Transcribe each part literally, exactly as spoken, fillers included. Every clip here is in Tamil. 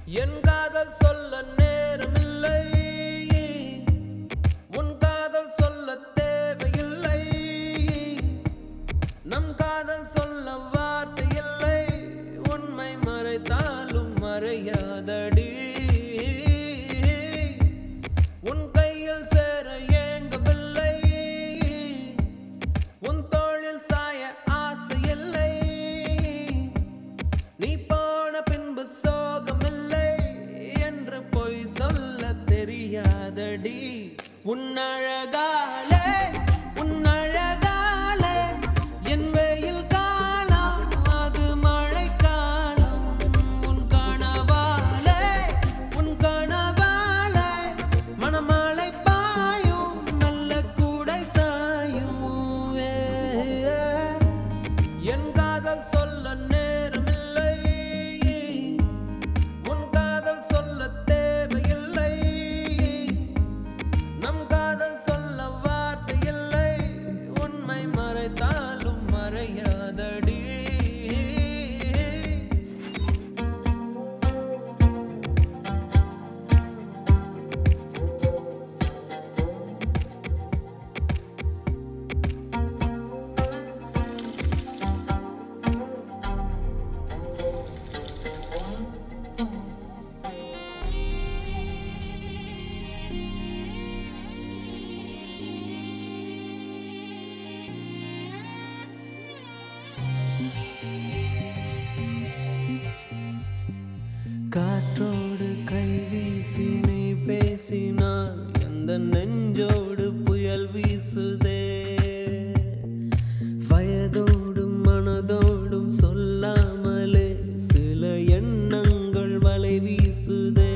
என் காதல் சொல்ல நேரமில்லை, உன் காதல் சொல்ல தேவையில்லை. நம் காதல் சொல்ல வார்த்தை இல்லை, உண்மை மறைத்தாலும் மறையாதடி. உன் கையில் சேர ஏங்கவில்லை, உன் தோளில் சாய ஆசை இல்லை. நீ போன பின்பு சோகமில்லை என்று பொய் சொல்ல தெரியாதடி. உன் அழகாலே உன் அழகாலே என் வெயில் காலம் அது மழை காலம். உன் கனவாலே உன் கனவாலே மணமழை பாயும் நல்ல கூடை சாயும். என் காதல் சொல்ல நேரமில்லை, உன் காதல் சொல்ல தேவையில்லை. நம் காதல் சொல்ல வார்த்தை இல்லை, உண்மை மறைத்தாலும் மறையாதடி. காற்றோடு கை வீசி நீ பேசினால் எந்த நெஞ்சோடு புயல் வீசுதே. வயதோடும் மனதோடும் சொல்லாமலே சில எண்ணங்கள் வலை வீசுதே.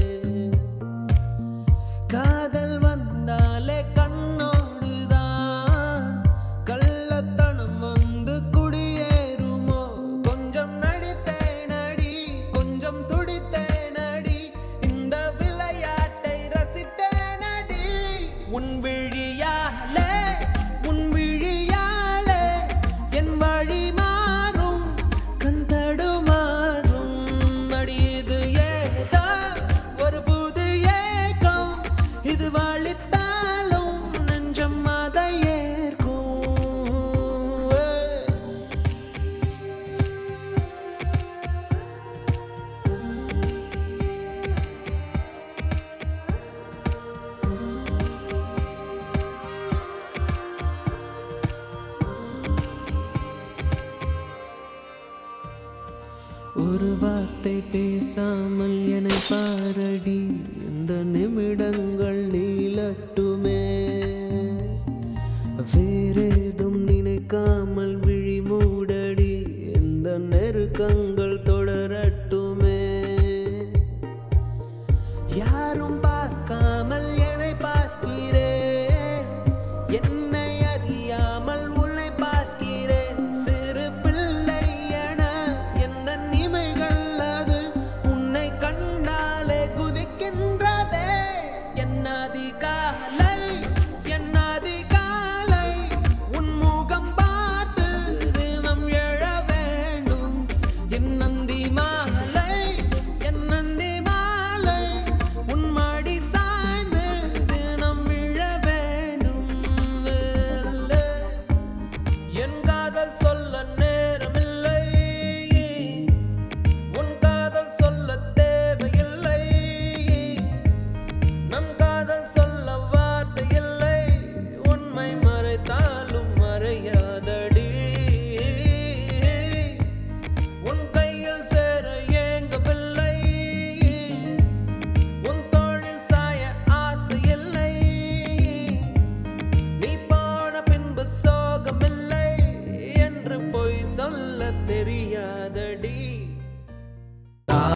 காதல் வந்தாலே கண்ணோடுதான் கள்ளத்தனம் வந்து குடியேறுமோ. கொஞ்சம் நடித்தேனடி கொஞ்சம் துடித்தேனடி, இந்த விளையாட்டை ரசித்தேனடி. உன் விழியாலே உன் விழியாலே என் வழி மாறும் கண் தடுமாறும். அடி இது ஏதோ ஒரு புது ஏக்கம், இது வலித்தாலும் நெஞ்சம் அதை ஏற்கும். ஒரு வார்த்தை பேசாமல் என்னை பாரடி, இந்த நிமிடங்கள் நீளட்டுமே. வேறேதும் நினைக்காம